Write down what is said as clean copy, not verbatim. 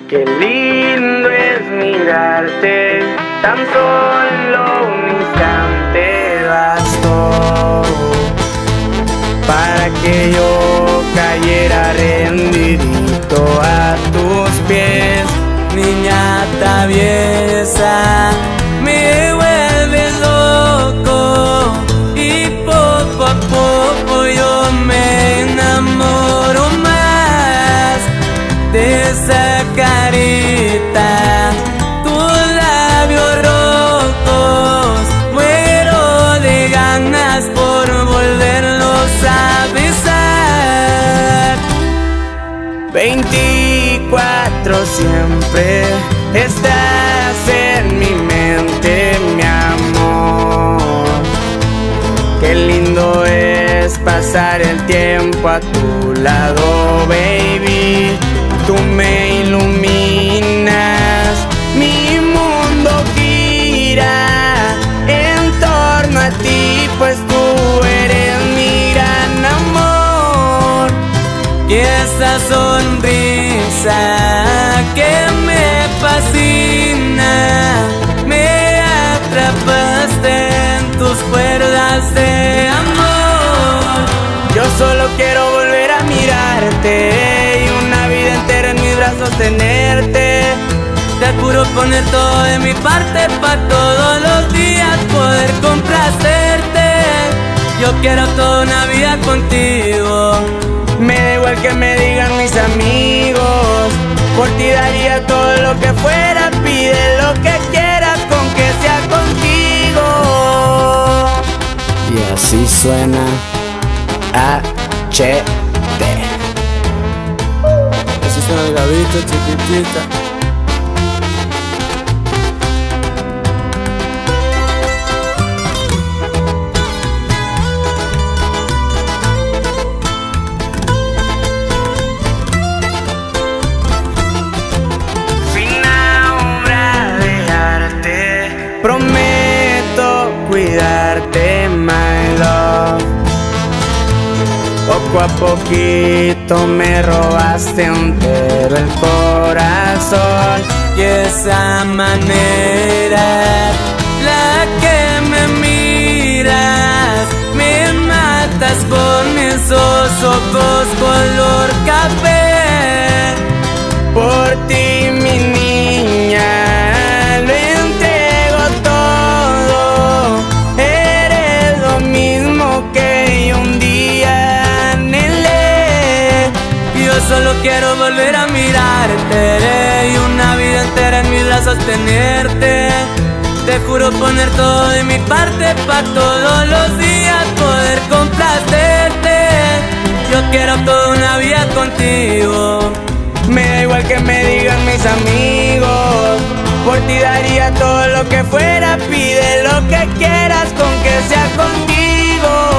Qué lindo es mirarte, tan solo un instante bastó para que yo cayera rendidito a tus pies. Niña traviesa, me vuelves loco y poco a poco yo me enamoro más de esa carita, tus labios rojos. Muero de ganas por volverlos a besar. 24 siempre estás en mi mente, mi amor. Qué lindo es pasar el tiempo a tu lado, baby. Tú me iluminas, mi mundo gira en torno a ti, pues tú eres mi gran amor. Y esa sonrisa que me fascina, me atrapaste en tus cuerdas de amor. Yo solo quiero volver a mirarte y una vida entera en mis brazos tenerte. Te juro poner todo de mi parte pa' todos los días poder complacerte. Yo quiero toda una vida contigo. Me da igual que me digan mis amigos, por ti daría todo lo que fuera. Pide lo que quieras con que sea contigo. Y así suena HD. Así suena el Gabito, chiquitita. Prometo cuidarte, my love. Poco a poquito me robaste entero el corazón. Y esa manera, la que me miras, me matas con esos ojos color café. Por ti, mi niña, solo quiero volver a mirarte y una vida entera en mis brazos tenerte. Te juro poner todo de mi parte pa' todos los días poder complacerte. Yo quiero toda una vida contigo. Me da igual que me digan mis amigos, por ti daría todo lo que fuera. Pide lo que quieras con que sea contigo.